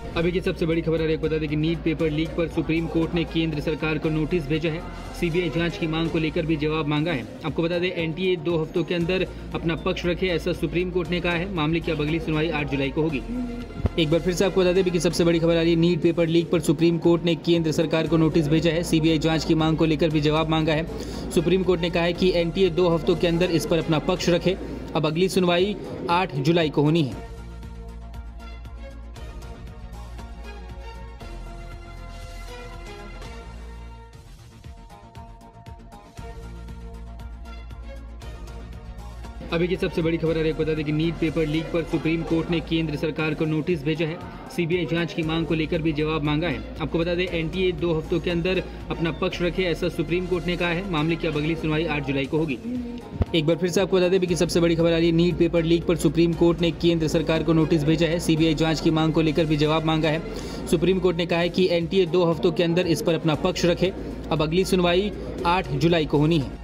अभी की सबसे बड़ी खबर है, बता दें कि नीट पेपर लीक पर सुप्रीम कोर्ट ने केंद्र सरकार को नोटिस भेजा है। सीबीआई जांच की मांग को लेकर भी जवाब मांगा है। आपको बता दें, एनटीए 2 हफ्तों के अंदर अपना पक्ष रखे, ऐसा सुप्रीम कोर्ट ने कहा है। मामले की अब अगली सुनवाई 8 जुलाई को होगी। एक बार फिर से आपको बता दें कि सबसे बड़ी खबर आ रही है, नीट पेपर लीक पर सुप्रीम कोर्ट ने केंद्र सरकार को नोटिस भेजा है। सीबीआई जांच की मांग को लेकर भी जवाब मांगा है। सुप्रीम कोर्ट ने कहा है कि एनटीए 2 हफ्तों के अंदर इस पर अपना पक्ष रखे। अब अगली सुनवाई 8 जुलाई को होनी है। अभी की सबसे बड़ी खबर है, बता दें कि नीट पेपर लीक पर सुप्रीम कोर्ट ने केंद्र सरकार को नोटिस भेजा है। सीबीआई जांच की मांग को लेकर भी जवाब मांगा है। आपको बता दें, एनटीए 2 हफ्तों के अंदर अपना पक्ष रखे, ऐसा सुप्रीम कोर्ट ने कहा है। मामले की अब अगली सुनवाई 8 जुलाई को होगी। एक बार फिर से आपको बता दें कि सबसे बड़ी खबर आ रही है, नीट पेपर लीक पर सुप्रीम कोर्ट ने केंद्र सरकार को नोटिस भेजा है। सीबीआई जांच की मांग को लेकर भी जवाब मांगा है। सुप्रीम कोर्ट ने कहा है कि एनटीए 2 हफ्तों के अंदर इस पर अपना पक्ष रखे। अब अगली सुनवाई 8 जुलाई को होनी है।